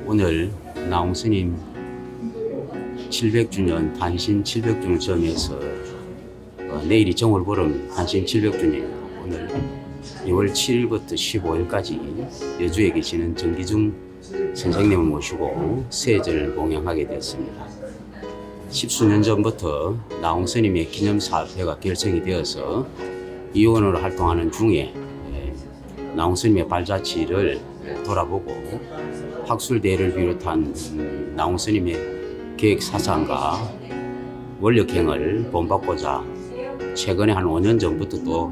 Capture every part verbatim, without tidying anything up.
오늘 나홍 스님 칠백 주년 단신 칠백 주년 점에서 어, 내일이 정월보름 단신 칠백 주년입니다. 오늘 이월 칠일부터 십오일까지 여주에 계시는 정기중 선생님을 모시고 세제를 봉양하게 되었습니다. 십수년 전부터 나홍 스님의 기념사업회가 결성이 되어서 이원으로 활동하는 중에 나홍 스님의 발자취를 돌아보고 학술대회를 비롯한 나홍 스님의 계획 사상과 원력행을 본받고자 최근에 한 오 년 전부터 또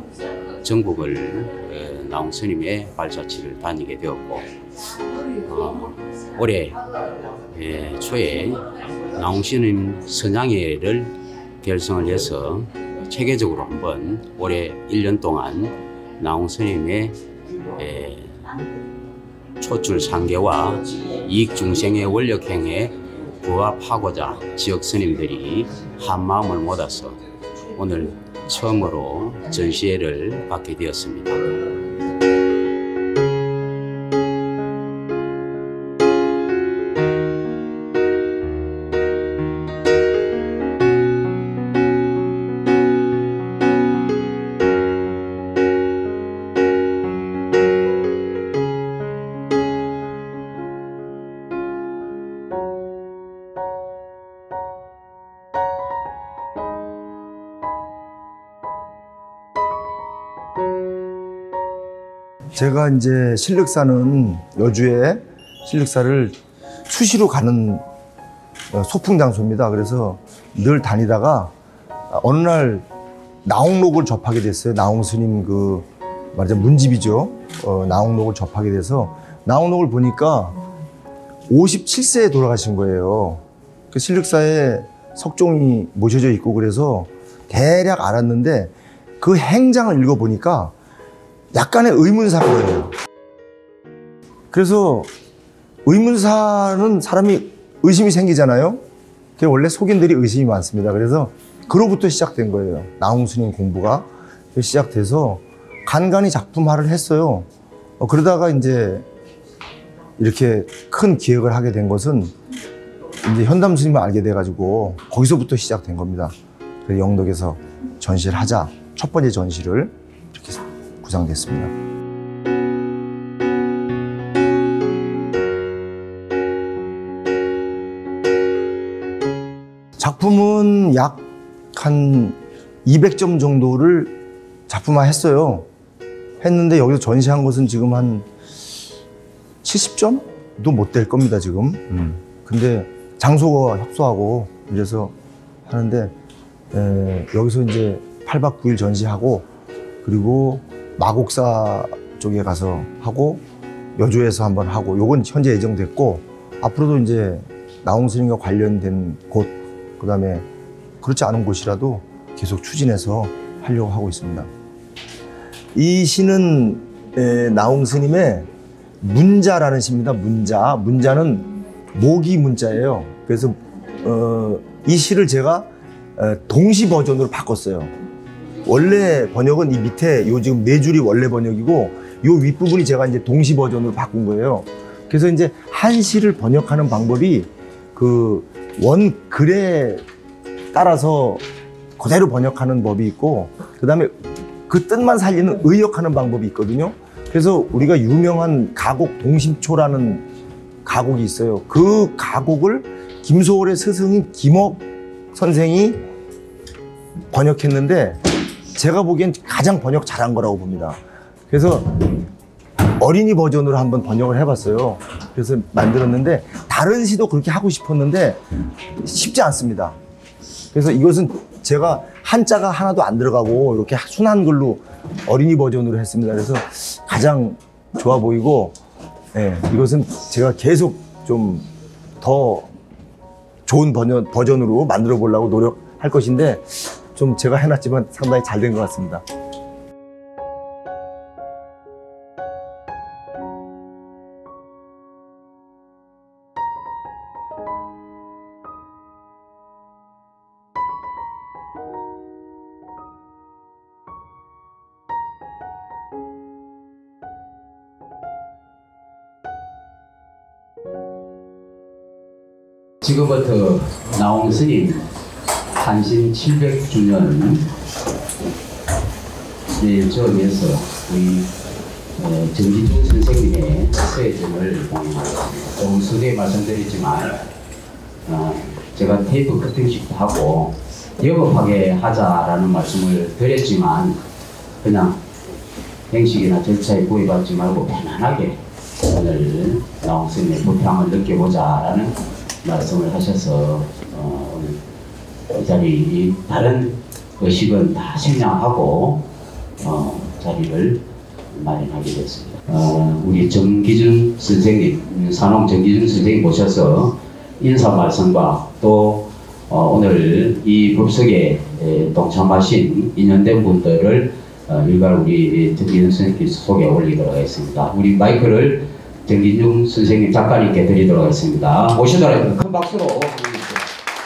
전국을 나홍 스님의 발자취를 다니게 되었고 어, 올해 예, 초에 나홍 스님 선양회를 결성을 해서 체계적으로 한번 올해 일 년 동안 나홍 스님의 예, 초출 상계와 이익 중생의 원력행에 부합하고자 지역 스님들이 한마음을 모아서 오늘 처음으로 전시회를 받게 되었습니다. 제가 이제 신륵사는 여주에 신륵사를 수시로 가는 소풍 장소입니다. 그래서 늘 다니다가 어느 날 나홍록을 접하게 됐어요. 나홍 스님 그 말하자면 문집이죠. 어, 나홍록을 접하게 돼서 나홍록을 보니까 오십칠세에 돌아가신 거예요. 그 신륵사에 석종이 모셔져 있고 그래서 대략 알았는데 그 행장을 읽어보니까 약간의 의문사인 거예요. 그래서 의문사는 사람이 의심이 생기잖아요. 원래 속인들이 의심이 많습니다. 그래서 그로부터 시작된 거예요. 나홍 스님 공부가 시작돼서 간간히 작품화를 했어요. 어, 그러다가 이제 이렇게 큰 기획을 하게 된 것은 이제 현담 스님을 알게 돼가지고 거기서부터 시작된 겁니다. 그래서 영덕에서 전시를 하자. 첫 번째 전시를 이렇게 구상됐습니다. 작품은 약 한 이백 점 정도를 작품화 했어요. 했는데 여기서 전시한 것은 지금 한 칠십 점도 못 될 겁니다, 지금. 음. 근데 장소가 협소하고 이래서 하는데 에, 여기서 이제 팔 박 구 일 전시하고 그리고 마곡사 쪽에 가서 하고 여주에서 한번 하고 요건 현재 예정됐고 앞으로도 이제 나홍 스님과 관련된 곳 그 다음에 그렇지 않은 곳이라도 계속 추진해서 하려고 하고 있습니다. 이 시는 에, 나홍 스님의 문자라는 시입니다. 문자. 문자는 모기 문자예요. 그래서 어, 이 시를 제가 에, 동시 버전으로 바꿨어요. 원래 번역은 이 밑에 요 지금 네 줄이 원래 번역이고 요 윗부분이 제가 이제 동시 버전으로 바꾼 거예요. 그래서 이제 한 시를 번역하는 방법이 그 원 글에 따라서 그대로 번역하는 법이 있고 그 다음에 그 뜻만 살리는 의역하는 방법이 있거든요. 그래서 우리가 유명한 가곡 동심초라는 가곡이 있어요. 그 가곡을 김소월의 스승인 김옥 선생이 번역했는데 제가 보기엔 가장 번역 잘한 거라고 봅니다. 그래서 어린이 버전으로 한번 번역을 해봤어요. 그래서 만들었는데 다른 시도 그렇게 하고 싶었는데 쉽지 않습니다. 그래서 이것은 제가 한자가 하나도 안 들어가고 이렇게 순한글로 어린이 버전으로 했습니다. 그래서 가장 좋아 보이고 네, 이것은 제가 계속 좀 더 좋은 버전, 버전으로 만들어 보려고 노력할 것인데 좀 제가 해놨지만 상당히 잘 된 것 같습니다. 지금부터 나홍 스님 탄신 칠백 주년 네, 저에서 우리 어, 정기중 선생님의 서예전을 공연하겠습니다. 좀 서두에 말씀드리지만 어, 제가 테이프 커팅식도 하고 영업하게 하자라는 말씀을 드렸지만 그냥 행식이나 절차에 구애받지 말고 편안하게 오늘 나홍 스님의 불평을 느껴보자라는 말씀을 하셔서 어, 오늘 이 자리 다른 의식은 다 생략하고 어, 자리를 마련하게 됐습니다. 어, 우리 정기준 선생님, 산홍 정기준 선생님 모셔서 인사 말씀과 또 어, 오늘 이 법석에 에, 동참하신 인연된 분들을 어, 일괄 우리 정기준 선생님께 소개 올리도록 하겠습니다. 우리 마이크를 정기준 선생님 작가님께 드리도록 하겠습니다. 모시도록 하겠습니다. 큰 박수로 부탁드립니다.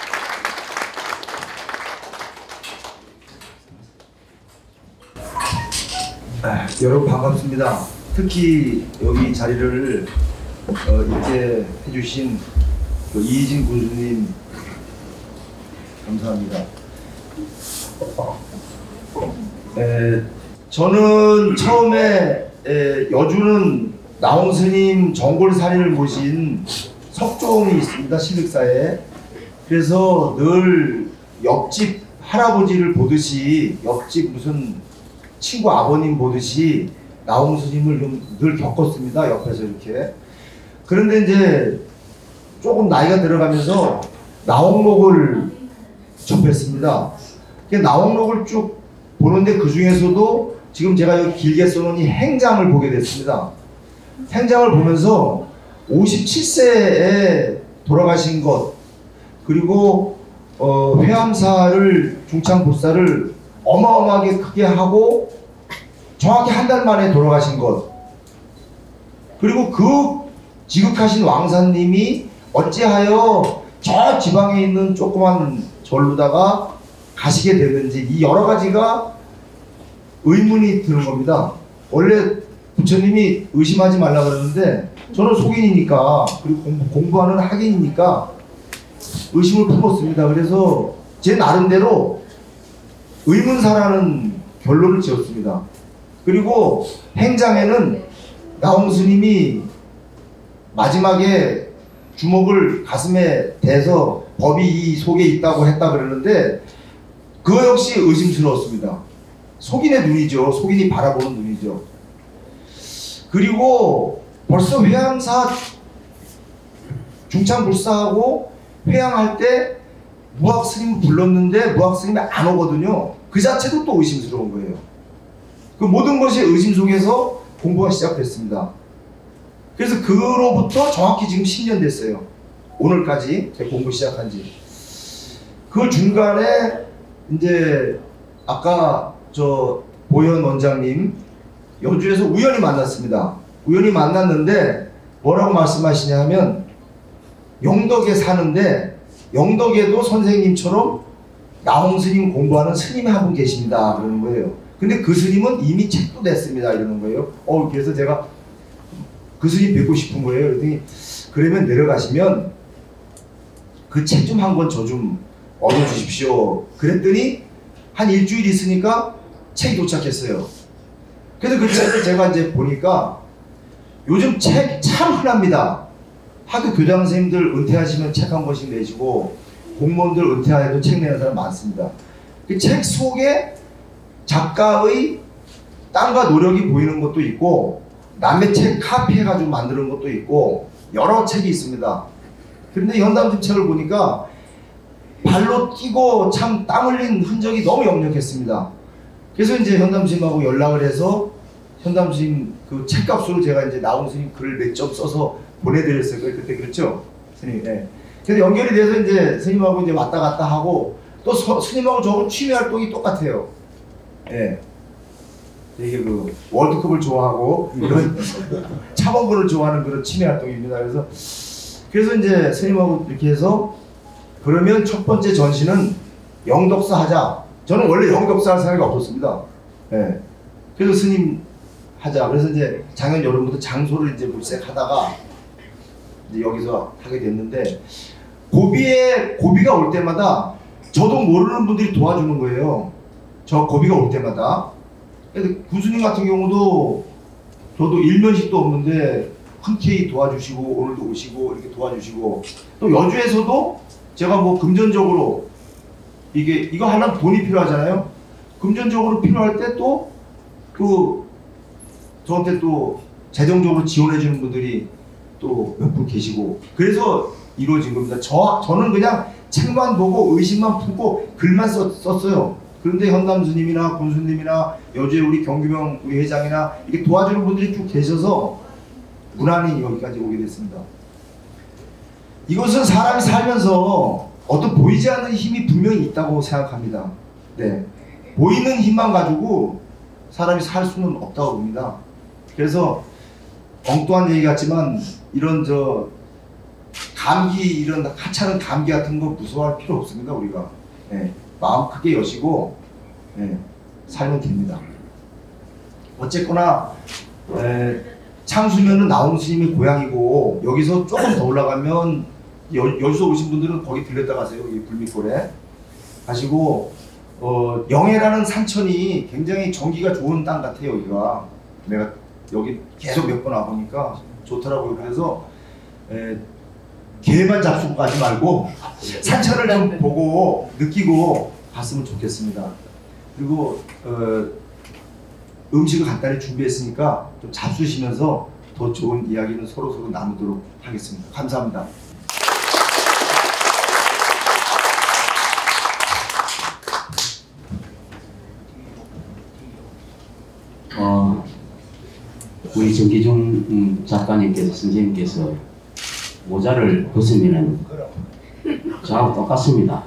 아, 여러분 반갑습니다. 특히 여기 자리를 어, 이렇게 해주신 그 이희진 군수님 감사합니다. 에, 저는 처음에 에, 여주는 나홍 스님 정골사리를 모신 석종이 있습니다. 신륵사에. 그래서 늘 옆집 할아버지를 보듯이 옆집 무슨 친구 아버님 보듯이 나홍 스님을 좀 늘 겪었습니다. 옆에서 이렇게. 그런데 이제 조금 나이가 들어가면서 나홍록을 접했습니다. 나홍록을 쭉 보는데 그 중에서도 지금 제가 여기 길게 써놓은 이 행장을 보게 됐습니다. 행장을 보면서 오십칠 세에 돌아가신 것, 그리고 어, 회암사를 중창불사를 어마어마하게 크게 하고 정확히 한 달 만에 돌아가신 것, 그리고 그 지극하신 왕사님이 어찌하여 저 지방에 있는 조그만 절로다가 가시게 됐는지, 이 여러 가지가 의문이 드는 겁니다. 원래 부처님이 의심하지 말라 그러는데 저는 속인이니까, 그리고 공부, 공부하는 학인이니까 의심을 품었습니다. 그래서 제 나름대로 의문사라는 결론을 지었습니다. 그리고 행장에는 나홍 스님이 마지막에 주먹을 가슴에 대서 법이 이 속에 있다고 했다 그러는데 그거 역시 의심스러웠습니다. 속인의 눈이죠. 속인이 바라보는 눈이죠. 그리고 벌써 회양사 중창불사하고 회양할 때 무학스님 불렀는데 무학스님이 안 오거든요. 그 자체도 또 의심스러운 거예요. 그 모든 것이 의심 속에서 공부가 시작됐습니다. 그래서 그로부터 정확히 지금 십 년 됐어요. 오늘까지 제가 공부 시작한 지. 그 중간에 이제 아까 저 보현 원장님 여주에서 우연히 만났습니다. 우연히 만났는데 뭐라고 말씀하시냐 하면 영덕에 사는데 영덕에도 선생님처럼 나홍 스님 공부하는 스님이 한 분 계십니다. 그러는 거예요. 근데 그 스님은 이미 책도 냈습니다. 이러는 거예요. 어, 그래서 제가 그 스님 뵙고 싶은 거예요. 그랬더니 그러면 내려가시면 그 책 좀 한 권 저 좀 얻어주십시오. 그랬더니 한 일주일 있으니까 책이 도착했어요. 그래서 그 책을 제가 이제 보니까 요즘 책 참 흔합니다. 학교 교장 선생님들 은퇴하시면 책 한 권씩 내시고 공무원들 은퇴하여도 책 내는 사람 많습니다. 그 책 속에 작가의 땀과 노력이 보이는 것도 있고 남의 책 카피해가지고 만드는 것도 있고 여러 책이 있습니다. 그런데 현담심 책을 보니까 발로 뛰고 참 땀 흘린 흔적이 너무 역력했습니다. 그래서 이제 현담심하고 연락을 해서 현담심 그 책값으로 제가 이제 나홍 스님 글을 몇 점 써서 보내드렸어요. 그때 그렇죠? 스님. 예. 그래서 연결이 돼서 이제 스님하고 이제 왔다 갔다 하고 또 서, 스님하고 저하고 취미 활동이 똑같아요. 예. 되게 그 월드컵을 좋아하고 이런 차범근을 좋아하는 그런 취미 활동입니다. 그래서 그래서 이제 스님하고 이렇게 해서 그러면 첫 번째 전시는 영덕사 하자. 저는 원래 영덕사 할 생각이 없었습니다. 예. 그래서 스님 하자. 그래서 이제 작년 여름부터 장소를 이제 물색하다가 이제 여기서 하게 됐는데 고비에 고비가 올 때마다 저도 모르는 분들이 도와주는 거예요. 저 고비가 올 때마다. 군수님 같은 경우도 저도 일면식도 없는데 흔쾌히 도와주시고 오늘도 오시고 이렇게 도와주시고 또 여주에서도 제가 뭐 금전적으로 이게 이거 하려면 돈이 필요하잖아요. 금전적으로 필요할 때 또 또 저한테 또 재정적으로 지원해 주는 분들이 또 몇 분 계시고 그래서 이루어진 겁니다. 저, 저는 그냥 책만 보고 의식만 품고 글만 썼, 썼어요. 그런데 현남수님이나 군수님이나 여주에 우리 경규명 우리 회장이나 이렇게 도와주는 분들이 쭉 계셔서 무난히 여기까지 오게 됐습니다. 이것은 사람이 살면서 어떤 보이지 않는 힘이 분명히 있다고 생각합니다. 네, 보이는 힘만 가지고 사람이 살 수는 없다고 봅니다. 그래서 엉뚱한 얘기 같지만 이런 저 감기 이런 하찮은 감기 같은 거 무서워할 필요 없습니다. 우리가 네, 마음 크게 여시고 네, 살면 됩니다. 어쨌거나 에, 창수면은 나온 스님의 고향이고 여기서 조금 더 올라가면 여, 여주서 오신 분들은 거기 들렸다 가세요. 이 불밑골에 가시고 어, 영해라는 산천이 굉장히 전기가 좋은 땅 같아요. 여기가 내가 여기 계속 몇 번 와보니까 좋더라고요. 그래서 에, 개만 잡수고 가지 말고 산천을 좀 보고 느끼고 갔으면 좋겠습니다. 그리고 어, 음식을 간단히 준비했으니까 좀 잡수시면서 더 좋은 이야기는 서로서로 나누도록 하겠습니다. 감사합니다. 어, 우리 정기중 음, 작가님께서 선생님께서 모자를 벗으면은 저하고 똑같습니다.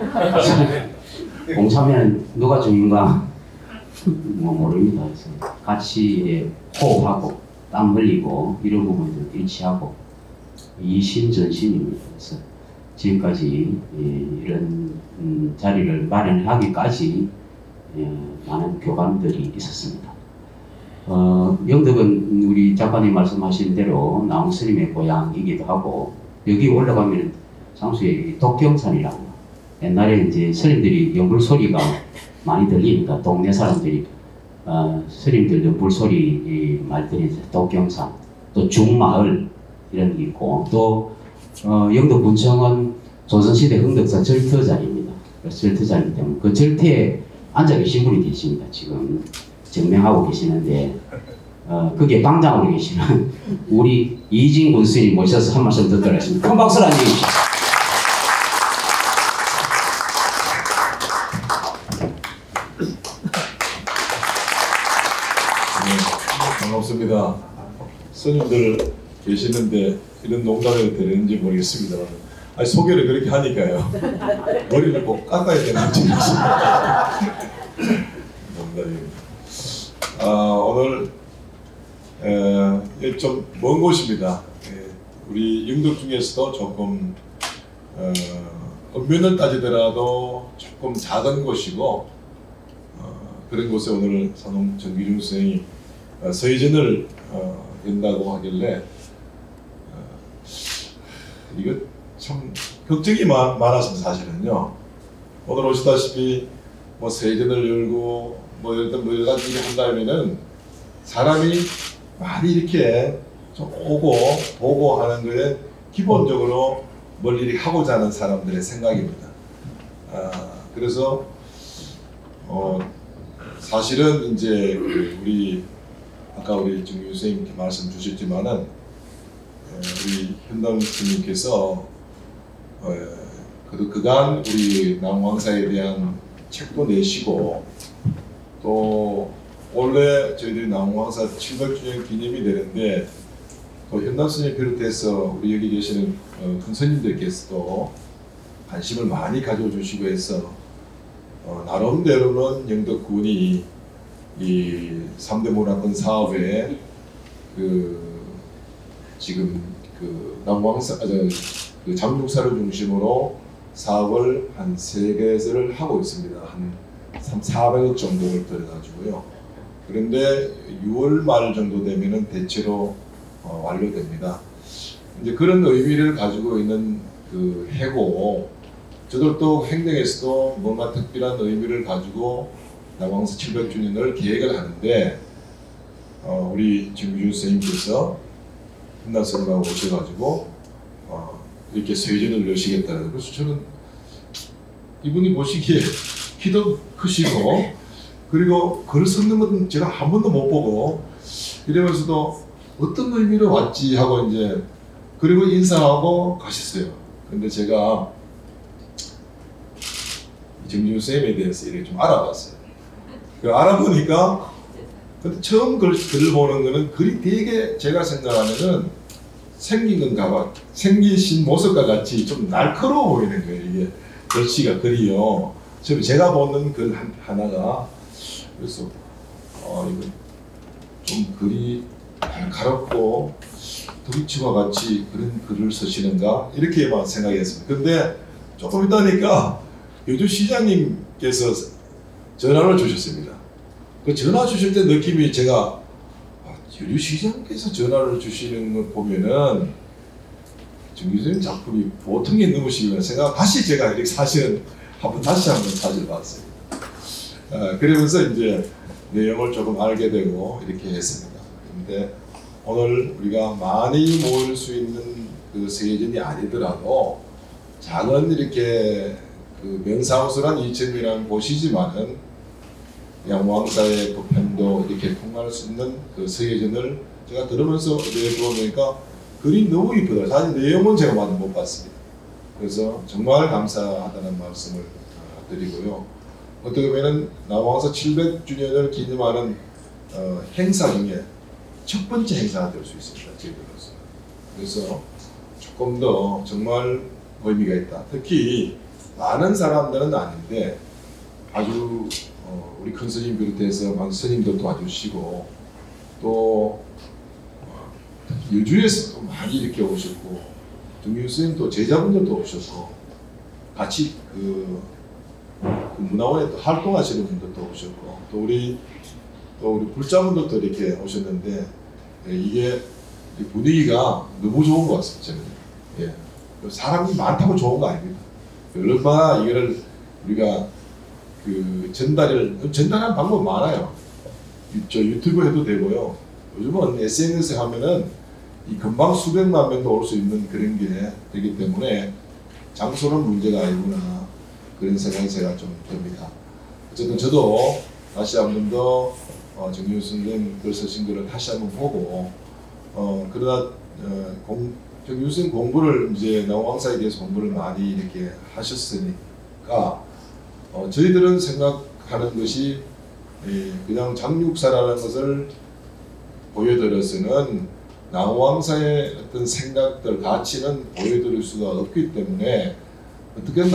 공차면 누가 중인가 뭐 모릅니다. 그래서 같이 호흡하고 땀 흘리고 이런 부분들 일치하고 이심전심입니다. 그래서 지금까지 예, 이런 음, 자리를 마련하기까지 예, 많은 교감들이 있었습니다. 어, 영덕은 우리 작가님 말씀하신 대로 나홍스님의 고향이기도 하고 여기 올라가면 상수에 독경산이라고 옛날에 이제 스님들이 연불 소리가 많이 들리니까 동네 사람들이 어, 스님들 연불 소리 말들이 독경산 또 중마을 이런 게 있고 또 어, 영덕 군청은 조선시대 흥덕사 절터자리입니다. 절터자리이기 때문에 그 절터에 앉아 계신 분이 계십니다. 지금 증명하고 계시는데 어, 그게 방장으로 계시는 우리 이진군 스님 모셔서 한 말씀 듣도록 하겠습니다. 큰 박수를 안 주십시오. 네, 반갑습니다. 스님들 계시는데 이런 농담이 되는지 모르겠습니다. 아니, 소개를 그렇게 하니까요. 머리를 꼭 깎아야 되는지 농담입니다. 아, 오늘 좀 먼 곳입니다. 에, 우리 영덕 중에서도 조금 어, 엄연을 따지더라도 조금 작은 곳이고 어, 그런 곳에 오늘 산홍 정기중 선생이 어, 서예전을 어, 연다고 하길래 어, 이거 참 걱정이 마, 많았습니다. 사실은요. 오늘 오시다시피 뭐 서예전을 열고 뭐 일단 뭐 여러 가지 일을 한다면은 사람이 많이 이렇게 좀 오고 보고 하는 거에 기본적으로 뭘 이렇게 하고자 하는 사람들의 생각입니다. 아, 그래서 어, 사실은 이제 우리 아까 우리 정규 선생님께 말씀 주셨지만은 우리 현담 스님께서 어, 그, 그간 우리 남왕사에 대한 책도 내시고 또 원래 저희들이 남왕사 칠백 주년 기념이 되는데 또 현담 스님 비롯해서 우리 여기 계시는 어, 큰 스님들께서도 관심을 많이 가져주시고 해서 어, 나름대로는 영덕군이 이 삼 대 문화권 사업에 그 지금 그 남왕사 아, 그 장육사를 중심으로 사업을 한 세 개를 하고 있습니다. 한 사백억 정도를 들여가지고요. 그런데 유월 말 정도 되면은 대체로 어, 완료됩니다. 이제 그런 의미를 가지고 있는 그 해고 저도 또 행정에서도 뭔가 특별한 의미를 가지고 남왕사 칠백 주년을 계획을 하는데 어, 우리 정규준 선생님께서 한나 선생님하고 오셔가지고 어, 이렇게 세전을 여시겠다는 그래서 저는 이분이 보시기에 키도 크시고 그리고 글 쓰는 건 제가 한 번도 못 보고 이러면서도 어떤 의미로 왔지 하고 이제 그리고 인사하고 가셨어요. 근데 제가 정준 쌤에 대해서 이렇게 좀 알아봤어요. 그 알아보니까 근데 처음 글, 글을 보는 거는 글이 되게 제가 생각하면은 생긴 건가 봐. 생기신 모습과 같이 좀 날카로워 보이는 거예요. 이게 글씨가 글이요. 지금 제가 보는 글 한, 하나가 그래서 어, 이거 좀 글이 날카롭고 도이치와 같이 그런 글을 쓰시는가 이렇게만 생각했습니다. 근데 조금 있다니까 요즘 시장님께서 전화를 주셨습니다. 그 전화 주실 때 느낌이 제가 아, 요즘 시장님께서 전화를 주시는 거 보면은 정규준 작품이 보통이 넘으시면 생각 다시 제가 이렇게 사실은 한번 다시 한번 찾아봤어요. 아, 그러면서 이제 내용을 조금 알게 되고 이렇게 했습니다. 근데 오늘 우리가 많이 모일 수 있는 그 세전이 아니더라도 작은 이렇게 그 명사우스란 이천이라는 곳이지만은 양왕사의 보편도 이렇게 통할 수 있는 그 세계전을 제가 들으면서 내보니까 글이 너무 이쁘더라고요. 사실 내용은 제가 많이 못 봤습니다. 그래서 정말 감사하다는 말씀을 드리고요. 어떻게 보면 남왕사 칠백 주년을 기념하는 어, 행사 중에 첫 번째 행사가 될 수 있습니다. 저희들로서. 그래서 조금 더 정말 의미가 있다. 특히 많은 사람들은 아닌데 아주 어, 우리 큰 스님 비롯해서 많은 스님도 도와주시고 또 어, 여주에서도 많이 이렇게 오셨고 동유 스님도 제자분들도 오셨고 같이 그, 그 문화원에 또 활동하시는 분들도 오셨고 또 우리 또 우리 불자분들도 이렇게 오셨는데 예, 이게 분위기가 너무 좋은 것 같습니다. 저는. 예. 사람이 많다고 좋은 거 아닙니다. 얼마나 이거를 우리가 그 전달을 전달하는 방법 많아요. 저 유튜브 해도 되고요. 요즘은 에스엔에스 하면은 이 금방 수백만 명도 올 수 있는 그런 게 되기 때문에 장소는 문제가 아니구나 그런 생각이 제가 좀 듭니다. 어쨌든 저도 다시 한 번 더 어, 정윤 선생님 글 쓰신 글을 다시 한번 보고 어 그러다 어, 공 정윤 선생님 공부를 이제 남왕사에 대해서 공부를 많이 이렇게 하셨으니까 어, 저희들은 생각하는 것이 예, 그냥 장육사라는 것을 보여드려서는 남왕사의 어떤 생각들, 가치는 보여드릴 수가 없기 때문에 어떻게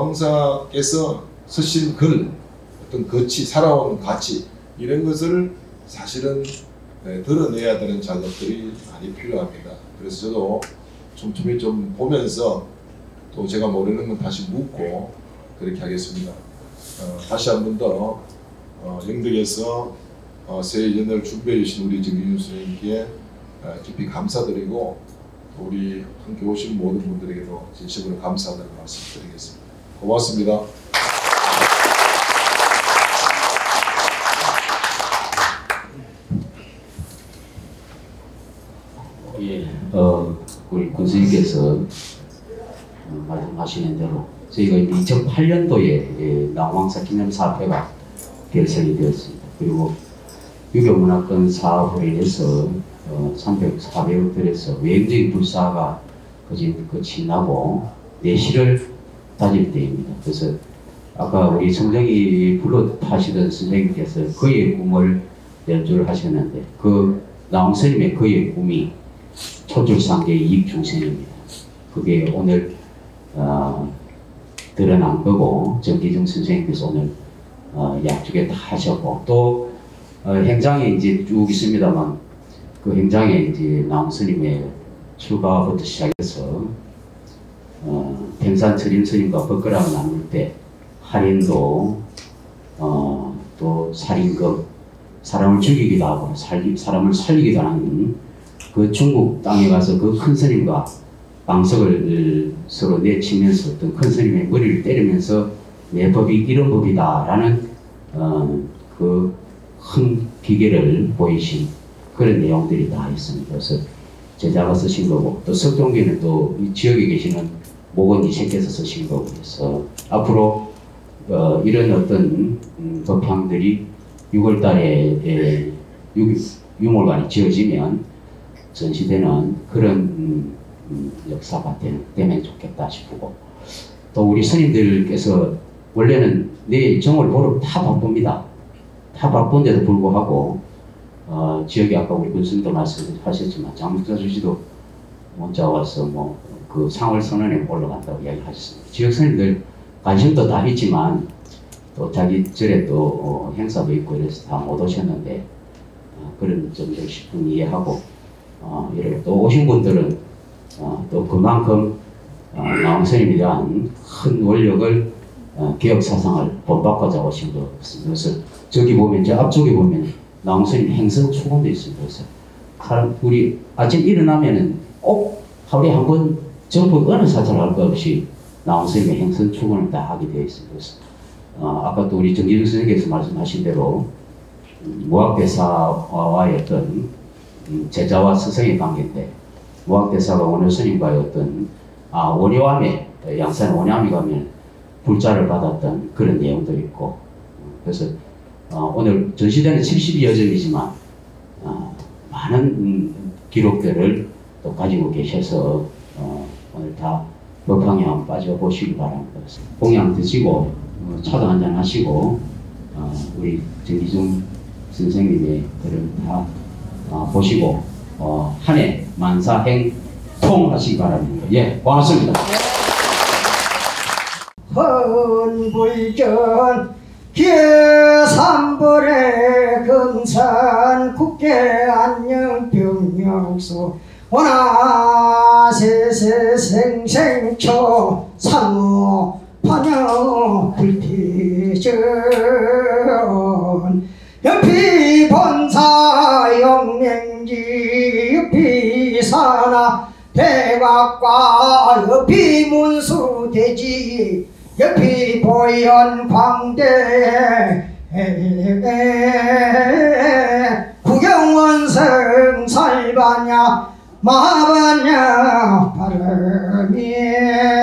남왕사께서 쓰신 글, 어떤 거치, 살아온 가치 이런 것을 사실은 네, 드러내야 되는 작업들이 많이 필요합니다. 그래서 저도 촘촘히 좀 보면서 또 제가 모르는 건 다시 묻고 그렇게 하겠습니다. 어, 다시 한 번 더 어, 영덕에서 어, 세전을 준비해 주신 우리 정윤 선생님께 어, 깊이 감사드리고 또 우리 함께 오신 모든 분들에게도 진심으로 감사하다는 말씀 드리겠습니다. 고맙습니다. 예, 어, 우리 군수님께서 어, 말씀하시는 대로 저희가 이천팔 년도에 예, 남왕사 기념사업회가 결성이 되었습니다. 그리고 유교문화권 사업으로 인해서 어, 삼백, 사백억 들여서 외형적인 불사가 거진 끝이 나고 내실을 다질 때입니다. 그래서 아까 우리 성정이 불러 타시던 선생님께서 그의 꿈을 연주를 하셨는데 그 남왕스님의 그의 꿈이 초출상계 이익중생입니다. 그게 오늘 어, 드러난 거고 정기중 선생님께서 오늘 어, 약주에 다 하셨고 또 어, 행장에 이제 쭉 있습니다만 그 행장에 이제 나홍스님의 출가부터 시작해서 어, 평산 처림 스님과 법거랑을 나눌 때 할인도 어, 또 살인금 사람을 죽이기도 하고 살리, 사람을 살리기도 하는 그 중국 땅에 가서 그 큰 스님과 방석을 서로 내치면서 어떤 큰 스님의 머리를 때리면서 내 법이 이런 법이다라는 어, 그 큰 비결을 보이신 그런 내용들이 다 있습니다. 그래서 제자가 쓰신 거고 또 석동기는 또 이 지역에 계시는 목원이세께서 쓰신 거고 그래서 앞으로 어, 이런 어떤 음, 법향들이 유월 달에 예, 유, 유물관이 지어지면 전시되는 그런 음, 음, 역사가 되는, 되면 좋겠다 싶고 또 우리 스님들께서 원래는 내일 정월 보러 다 바쁩니다. 다 바쁜데도 불구하고 어, 지역에 아까 우리 군수님도 말씀하셨지만 장문사 주시도 문자 와서 뭐 그 상월 선언에 올라간다고 이야기하셨습니다. 지역 스님들 관심도 다 있지만 또 자기 절에 또 어, 행사도 있고 이래서 다 못 오셨는데 어, 그런 점들 십분 이해하고 어, 이렇게 또 오신 분들은 어, 또 그만큼 어, 나온 스님에 대한 큰 원력을 어, 개혁 사상을 본받고자 오신 것 같습니다. 그래서 저기 보면 저 앞쪽에 보면 나온 스님 행선 축원도 있습니다. 그래서 사람 우리 아침 일어나면은 꼭 하루에 한 번 전부 어느 사찰 할 것 없이 나온 스님의 행선 축원을 다 하게 되어 있습니다. 그래서 어, 아까 또 우리 정기중 선생님께서 말씀하신 대로 음, 무학대사와의 어떤 음, 제자와 스승의 관계인데 무학대사가 원효 스님과의 어떤 아 원효암에 양산 원효암에 가면 불자를 받았던 그런 내용도 있고 그래서 어, 오늘 전시대는 칠십여 점이지만 어, 많은 음, 기록들을 또 가지고 계셔서 어, 오늘 다 법황에 한번 빠져보시기 바랍니다. 공양 드시고 어, 차도 한잔 하시고 어, 우리 정기중 선생님의 글을 다 어, 보시고 어, 한 해 만사행통 하시기 바랍니다. 예, 고맙습니다. 헌불전 계산벌의 금산 국계 안녕 병명수 원하세세생생초 상무 판영 불피전 옆이 본사 영맹지 옆이 사나 대각과 옆이 문수대지 옆이 보현 광대 구경원성 살바냐 마바냐 바람이